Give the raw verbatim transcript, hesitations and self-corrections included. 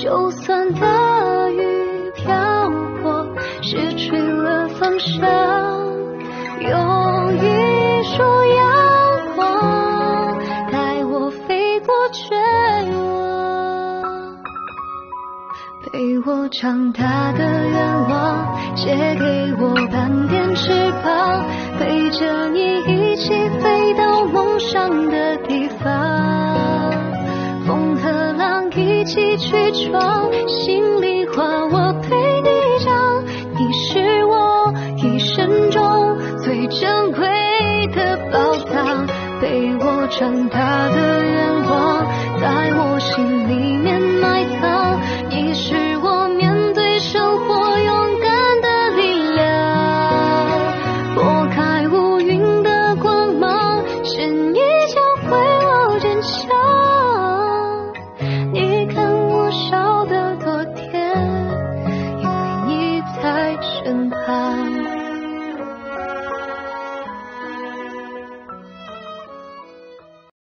就算大雨飘过，失去了方向，有一束阳光带我飞过绝望，陪我长大的愿望，借给我半点翅膀，陪着你一起飞到梦想的地方，风和浪一起去闯，心里话我对你讲，你是我一生中最珍贵的宝藏，陪我长大的